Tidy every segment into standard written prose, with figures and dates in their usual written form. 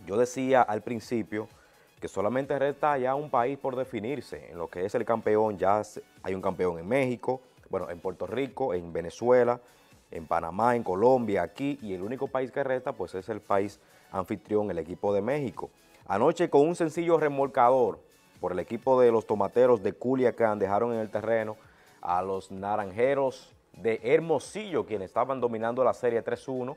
Yo decía al principio que solamente resta ya un país por definirse en lo que es el campeón. Hay un campeón en México, bueno, en Puerto Rico, en Venezuela, en Panamá, en Colombia, aquí, y el único país que resta pues es el país anfitrión, el equipo de México. Anoche con un sencillo remolcador por el equipo de los Tomateros de Culiacán dejaron en el terreno a los Naranjeros de Hermosillo, quienes estaban dominando la serie 3-1.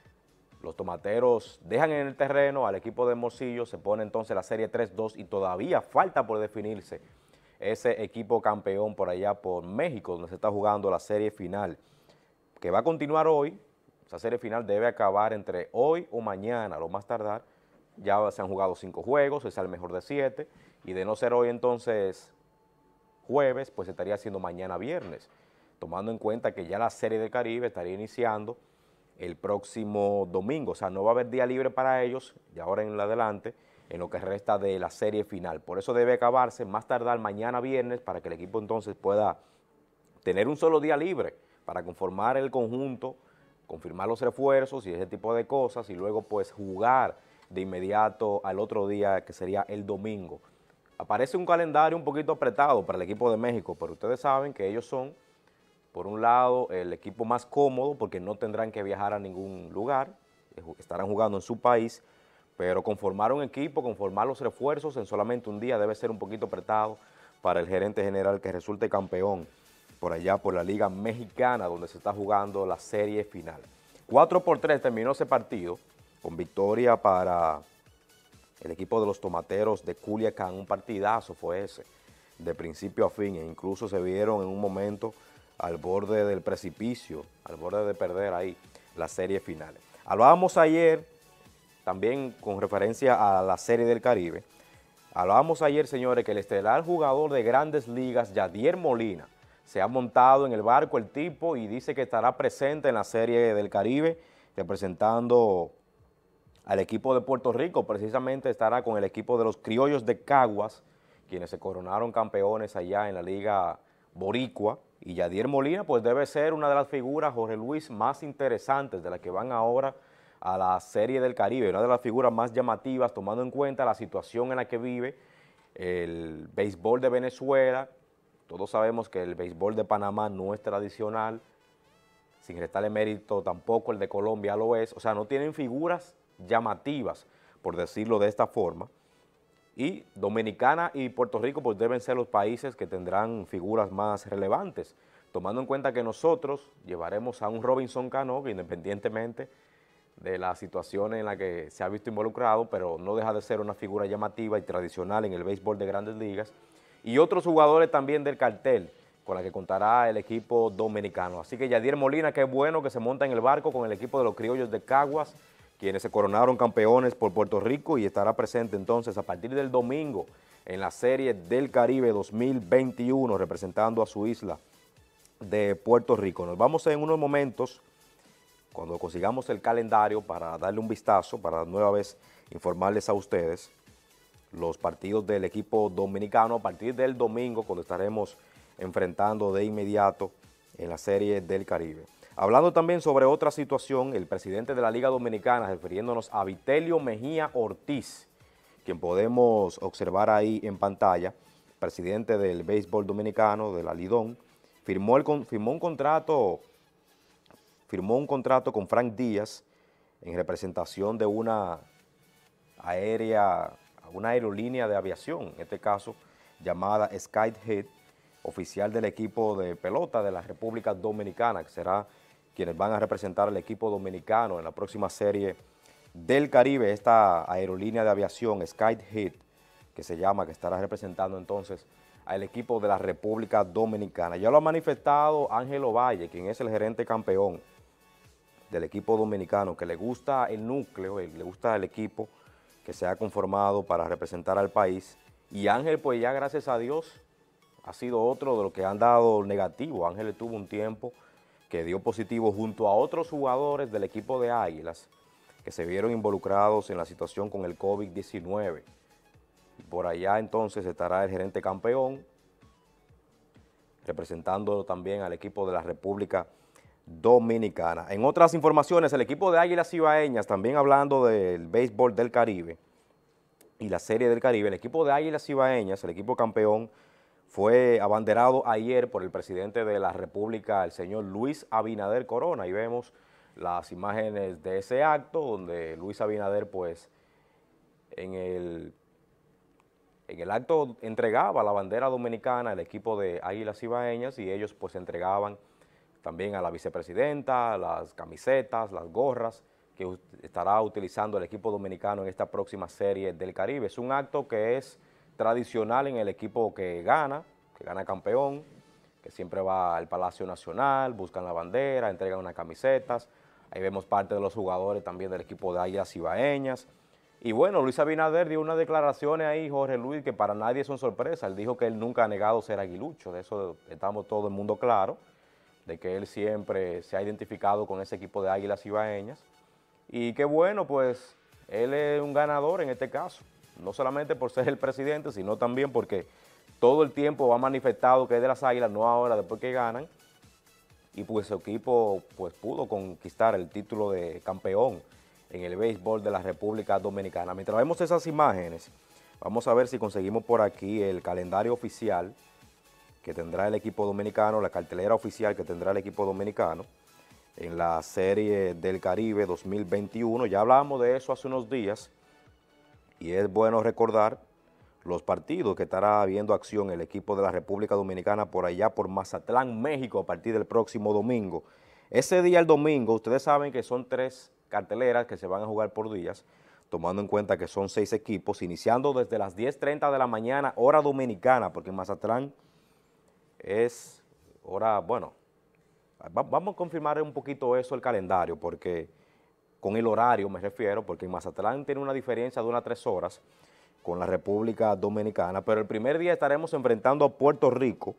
Los Tomateros dejan en el terreno al equipo de Hermosillo, se pone entonces la serie 3-2 y todavía falta por definirse ese equipo campeón por allá por México, donde se está jugando la serie final, que va a continuar hoy. Esa serie final debe acabar entre hoy o mañana, lo más tardar. Ya se han jugado 5 juegos, es el mejor de 7, y de no ser hoy entonces jueves, pues estaría siendo mañana viernes, tomando en cuenta que ya la Serie del Caribe estaría iniciando el próximo domingo. O sea, no va a haber día libre para ellos, y ahora en adelante, en lo que resta de la serie final. Por eso debe acabarse más tardar mañana viernes, para que el equipo entonces pueda tener un solo día libre para conformar el conjunto, confirmar los refuerzos y ese tipo de cosas, y luego pues jugar de inmediato al otro día, que sería el domingo. Aparece un calendario un poquito apretado para el equipo de México, pero ustedes saben que ellos son, por un lado, el equipo más cómodo porque no tendrán que viajar a ningún lugar, estarán jugando en su país, pero conformar un equipo, conformar los refuerzos en solamente un día debe ser un poquito apretado para el gerente general, que resulte campeón por allá por la Liga Mexicana, donde se está jugando la serie final. 4-3 terminó ese partido, con victoria para el equipo de los Tomateros de Culiacán. Un partidazo fue ese, de principio a fin, e incluso se vieron en un momento al borde del precipicio, al borde de perder ahí la serie final. Hablábamos ayer, también con referencia a la Serie del Caribe, hablábamos ayer, señores, que el estelar jugador de Grandes Ligas, Yadier Molina, se ha montado en el barco el tipo y dice que estará presente en la Serie del Caribe, representando al equipo de Puerto Rico. Precisamente estará con el equipo de los Criollos de Caguas, quienes se coronaron campeones allá en la Liga Boricua. Y Yadier Molina pues debe ser una de las figuras, Jorge Luis, más interesantes de las que van ahora a la Serie del Caribe, una de las figuras más llamativas, tomando en cuenta la situación en la que vive el béisbol de Venezuela. Todos sabemos que el béisbol de Panamá no es tradicional, sin restarle mérito tampoco el de Colombia lo es. O sea, no tienen figuras llamativas, por decirlo de esta forma, y Dominicana y Puerto Rico pues deben ser los países que tendrán figuras más relevantes, tomando en cuenta que nosotros llevaremos a un Robinson Cano, que independientemente de la situación en la que se ha visto involucrado, pero no deja de ser una figura llamativa y tradicional en el béisbol de Grandes Ligas, y otros jugadores también del cartel con la que contará el equipo dominicano. Así que Yadier Molina, qué bueno que se monta en el barco con el equipo de los Criollos de Caguas, quienes se coronaron campeones por Puerto Rico, y estará presente entonces a partir del domingo en la Serie del Caribe 2021, representando a su isla de Puerto Rico. Nos vamos en unos momentos, cuando consigamos el calendario, para darle un vistazo, para nueva vez informarles a ustedes los partidos del equipo dominicano a partir del domingo, cuando estaremos enfrentando de inmediato en la Serie del Caribe. Hablando también sobre otra situación, el presidente de la Liga Dominicana, refiriéndonos a Vitelio Mejía Ortiz, quien podemos observar ahí en pantalla, presidente del béisbol dominicano, de la Lidón, firmó un contrato con Frank Díaz en representación de una aerolínea de aviación, en este caso llamada Skyhead, oficial del equipo de pelota de la República Dominicana, que será quienes van a representar al equipo dominicano en la próxima Serie del Caribe. Esta aerolínea de aviación, Skyhead, que se llama, que estará representando entonces al equipo de la República Dominicana. Ya lo ha manifestado Ángel Ovalle, quien es el gerente campeón del equipo dominicano, que le gusta el núcleo, le gusta el equipo que se ha conformado para representar al país. Y Ángel, pues ya gracias a Dios, ha sido otro de los que han dado negativo. Ángel tuvo un tiempo que dio positivo junto a otros jugadores del equipo de Águilas que se vieron involucrados en la situación con el COVID-19. Por allá entonces estará el gerente campeón, representando también al equipo de la República Dominicana. En otras informaciones, el equipo de Águilas Ibaeñas, también hablando del béisbol del Caribe y la Serie del Caribe, el equipo de Águilas Ibaeñas, el equipo campeón, fue abanderado ayer por el presidente de la República, el señor Luis Abinader Corona. Ahí vemos las imágenes de ese acto donde Luis Abinader, pues, en el acto entregaba la bandera dominicana al equipo de Águilas Ibaeñas y ellos pues entregaban también a la vicepresidenta las camisetas, las gorras que estará utilizando el equipo dominicano en esta próxima Serie del Caribe. Es un acto que es tradicional en el equipo que gana campeón, que siempre va al Palacio Nacional, buscan la bandera, entregan unas camisetas. Ahí vemos parte de los jugadores también del equipo de Águilas Ibaeñas. Y bueno, Luis Abinader dio unas declaraciones ahí, Jorge Luis, que para nadie son sorpresa. Él dijo que él nunca ha negado ser aguilucho, de eso estamos todo el mundo claro, de que él siempre se ha identificado con ese equipo de Águilas Ibaeñas. Y que bueno, pues él es un ganador en este caso, no solamente por ser el presidente, sino también porque todo el tiempo ha manifestado que es de las Águilas, no ahora después que ganan, y pues su equipo pues pudo conquistar el título de campeón en el béisbol de la República Dominicana. Mientras vemos esas imágenes, vamos a ver si conseguimos por aquí el calendario oficial que tendrá el equipo dominicano, la cartelera oficial que tendrá el equipo dominicano en la Serie del Caribe 2021. Ya hablábamos de eso hace unos días y es bueno recordar los partidos que estará viendo acción el equipo de la República Dominicana por allá por Mazatlán, México, a partir del próximo domingo. Ese día, el domingo, ustedes saben que son 3 carteleras que se van a jugar por días, tomando en cuenta que son 6 equipos, iniciando desde las 10:30 de la mañana, hora dominicana, porque en Mazatlán es hora, bueno, vamos a confirmar un poquito eso, el calendario, porque con el horario me refiero, porque en Mazatlán tiene una diferencia de unas 3 horas con la República Dominicana, pero el primer día estaremos enfrentando a Puerto Rico.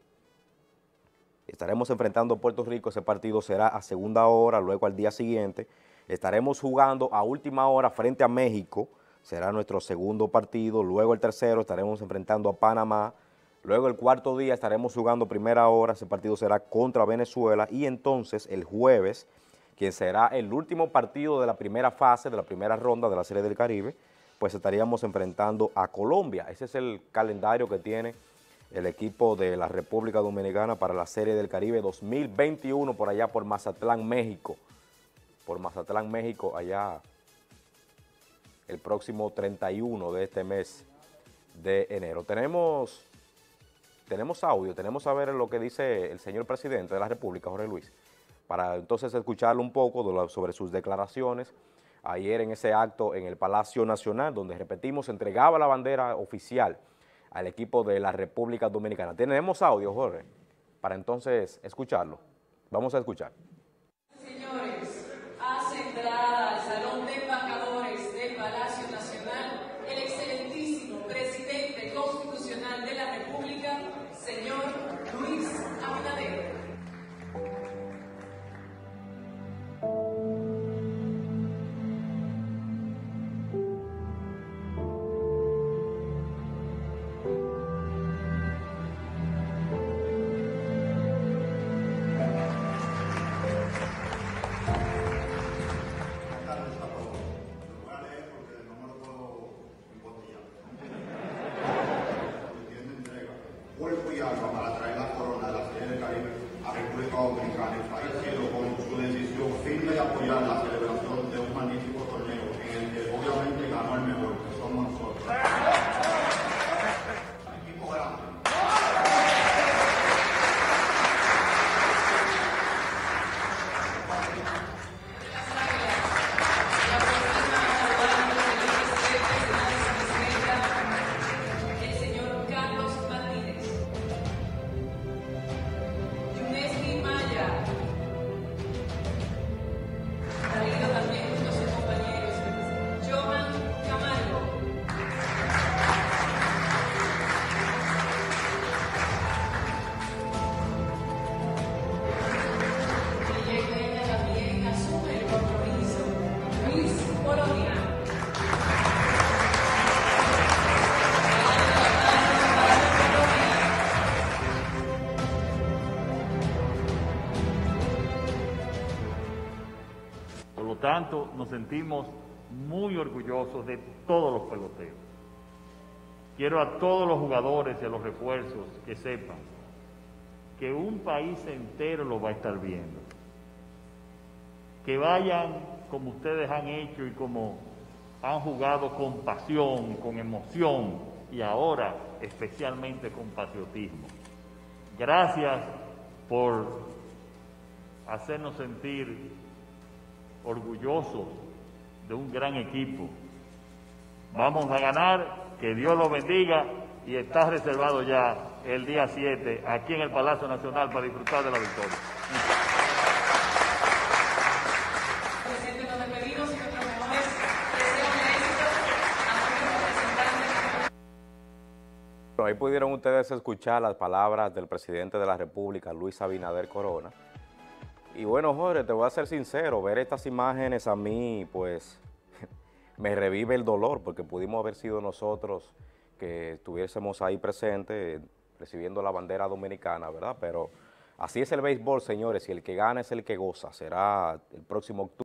Ese partido será a segunda hora, luego al día siguiente. Estaremos jugando a última hora frente a México, será nuestro segundo partido, luego el tercero estaremos enfrentando a Panamá, luego el cuarto día estaremos jugando primera hora, ese partido será contra Venezuela, y entonces el jueves, quien será el último partido de la primera fase, de la primera ronda de la Serie del Caribe, pues estaríamos enfrentando a Colombia. Ese es el calendario que tiene el equipo de la República Dominicana para la Serie del Caribe 2021 por allá por Mazatlán, México. Por Mazatlán, México, allá el próximo 31 de este mes de enero. Tenemos audio, tenemos a ver lo que dice el señor presidente de la República, Jorge Luis, para entonces escucharlo un poco sobre sus declaraciones ayer en ese acto en el Palacio Nacional, donde, repetimos, entregaba la bandera oficial al equipo de la República Dominicana. Tenemos audio, Jorge, para entonces escucharlo. Vamos a escuchar. Señores, hace entrada al Salón de Embajadores del Palacio Nacional el excelentísimo presidente constitucional de la República, señor Luis Abinader. tanto nos sentimos muy orgullosos de todos los peloteros. Quiero a todos los jugadores y a los refuerzos que sepan que un país entero lo va a estar viendo. Que vayan como ustedes han hecho y como han jugado con pasión, con emoción y ahora especialmente con patriotismo. Gracias por hacernos sentir orgullosos de un gran equipo. Vamos a ganar, que Dios los bendiga y está reservado ya el día 7 aquí en el Palacio Nacional para disfrutar de la victoria. Presidente, nos despedimos y nuestros mejores deseos de éxito a nuestros representantes. Bueno, ahí pudieron ustedes escuchar las palabras del presidente de la República, Luis Abinader Corona. Y bueno, Jorge, te voy a ser sincero, ver estas imágenes a mí, pues, me revive el dolor, porque pudimos haber sido nosotros que estuviésemos ahí presentes, recibiendo la bandera dominicana, ¿verdad? Pero así es el béisbol, señores, y el que gana es el que goza. Será el próximo octubre.